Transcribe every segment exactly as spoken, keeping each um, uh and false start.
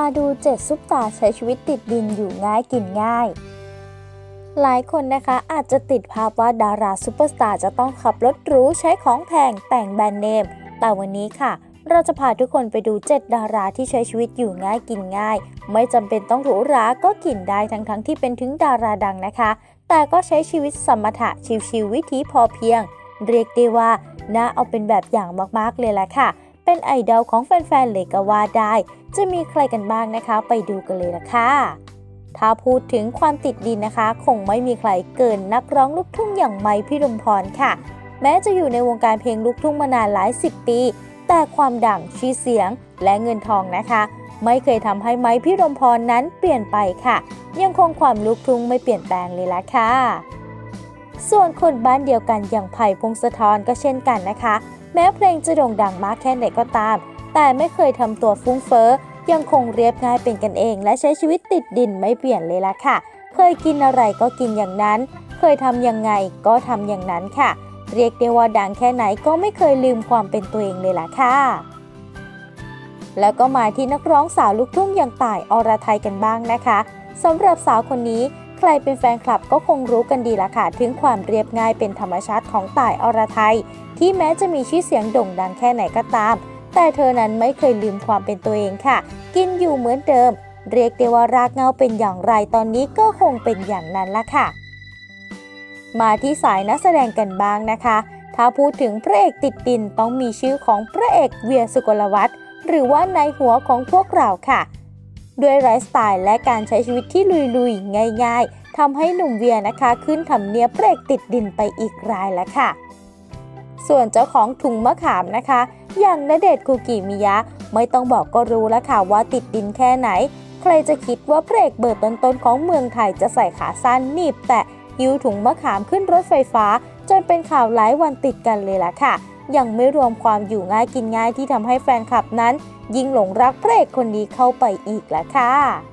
ดูเจ็ดซุปตาใช้ชีวิตติดดินอยู่ง่ายกินง่ายหลายคนนะคะอาจจะติดภาพว่าดาราซุปเปอร์สตาร์จะต้องขับรถหรูใช้ของแพงแต่งแบรนด์เนมแต่วันนี้ค่ะเราจะพาทุกคนไปดูเจ็ดดาราที่ใช้ชีวิตอยู่ง่ายกินง่ายไม่จำเป็นต้องหรูหราก็กินได้ทั้งๆ ท, ที่เป็นถึงดาราดังนะคะแต่ก็ใช้ชีวิตสมถะชิลๆวิถีพอเพียงเรียกได้ว่าน่าเอาเป็นแบบอย่างมากๆเลยแหละค่ะเป็นไอดอลของแฟนๆเลยก็ว่าได้จะมีใครกันบ้างนะคะไปดูกันเลยละค่ะถ้าพูดถึงความติดดินนะคะคงไม่มีใครเกินนักร้องลูกทุ่งอย่างไมค์พิรมพรค่ะแม้จะอยู่ในวงการเพลงลูกทุ่งมานานหลายสิบปีแต่ความดังชื่อเสียงและเงินทองนะคะไม่เคยทำให้ไมค์พิรมพรนั้นเปลี่ยนไปค่ะยังคงความลูกทุ่งไม่เปลี่ยนแปลงเลยละค่ะส่วนคนบ้านเดียวกันอย่างไผ่พงศธรก็เช่นกันนะคะแม้เพลงจะโด่งดังมากแค่ไหนก็ตามแต่ไม่เคยทำตัวฟุ้งเฟ้อยังคงเรียบง่ายเป็นกันเองและใช้ชีวิตติดดินไม่เปลี่ยนเลยละค่ะเคยกินอะไรก็กินอย่างนั้นเคยทำยังไงก็ทำอย่างนั้นค่ะเรียกได้ว่าดังแค่ไหนก็ไม่เคยลืมความเป็นตัวเองเลยล่ะค่ะแล้วก็มาที่นักร้องสาวลูกทุ่งอย่างต่ายอรไทยกันบ้างนะคะสำหรับสาวคนนี้ใครเป็นแฟนคลับก็คงรู้กันดีละค่ะถึงความเรียบง่ายเป็นธรรมชาติของต่ายอรไทยที่แม้จะมีชื่อเสียงโด่งดังแค่ไหนก็ตามแต่เธอนั้นไม่เคยลืมความเป็นตัวเองค่ะกินอยู่เหมือนเดิมเรียกได้ว่ารากเหง้าเป็นอย่างไรตอนนี้ก็คงเป็นอย่างนั้นละค่ะมาที่สายนักแสดงกันบ้างนะคะถ้าพูดถึงพระเอกติดดินต้องมีชื่อของพระเอกเวียสุกลวัฒน์หรือว่าในหัวของพวกเราค่ะด้วยไลฟ์สไตล์และการใช้ชีวิตที่ลุยๆง่ายๆทำให้หนุ่มเวียนะคะขึ้นทำเนียบพระเอกติดดินไปอีกรายแล้วค่ะส่วนเจ้าของถุงมะขามนะคะอย่างณเดชน์คูกิมิยะไม่ต้องบอกก็รู้แล้วค่ะว่าติดดินแค่ไหนใครจะคิดว่าพระเอกเบอร์ต้นๆของเมืองไทยจะใส่ขาสั้นหนีบแตะหิ้วถุงมะขามขึ้นรถไฟฟ้าจนเป็นข่าวหลายวันติดกันเลยล่ะค่ะยังไม่รวมความอยู่ง่ายกินง่ายที่ทำให้แฟนคลับนั้นยิ่งหลงรักพระเอกคนนี้เข้าไปอีกละค่ะ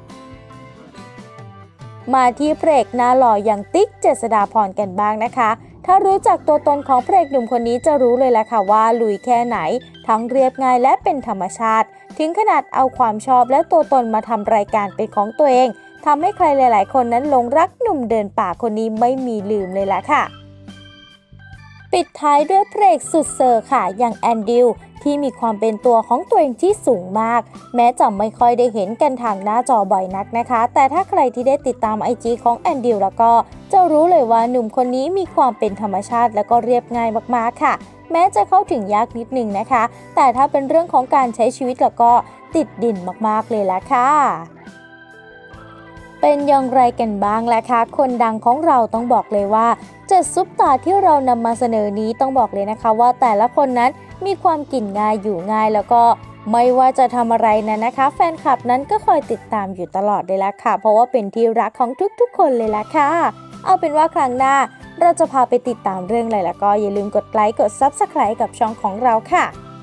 มาที่พระเอกหน้าหล่ออย่างติ๊กเจษฎาพรกันบ้างนะคะถ้ารู้จักตัวตนของพระเอกหนุ่มคนนี้จะรู้เลยแหละค่ะว่าลุยแค่ไหนทั้งเรียบง่ายและเป็นธรรมชาติถึงขนาดเอาความชอบและตัวตนมาทำรายการเป็นของตัวเองทำให้ใครหลายๆคนนั้นหลงรักหนุ่มเดินป่าคนนี้ไม่มีลืมเลยล่ะค่ะปิดท้ายด้วยพระเอกสุดเซอร์ค่ะอย่างแอนดิวที่มีความเป็นตัวของตัวเองที่สูงมากแม้จะไม่ค่อยได้เห็นกันทางหน้าจอบ่อยนักนะคะแต่ถ้าใครที่ได้ติดตาม ไอ จี ของแอนดิวแล้วก็จะรู้เลยว่าหนุ่มคนนี้มีความเป็นธรรมชาติและก็เรียบง่ายมากๆค่ะแม้จะเข้าถึงยากนิดนึงนะคะแต่ถ้าเป็นเรื่องของการใช้ชีวิตแล้วก็ติดดินมากๆเลยละค่ะเป็นอย่างไรกันบ้างล่ะคะคนดังของเราต้องบอกเลยว่าเจ็ดซุปตาที่เรานำมาเสนอนี้ต้องบอกเลยนะคะว่าแต่ละคนนั้นมีความกินง่ายอยู่ง่ายแล้วก็ไม่ว่าจะทำอะไรนะนะคะแฟนคลับนั้นก็คอยติดตามอยู่ตลอดเลยละค่ะเพราะว่าเป็นที่รักของทุกๆคนเลยละค่ะเอาเป็นว่าครั้งหน้าเราจะพาไปติดตามเรื่องอะไรแล้วก็อย่าลืมกดไลค์กด ซับสไครบ์ กับช่องของเราค่ะ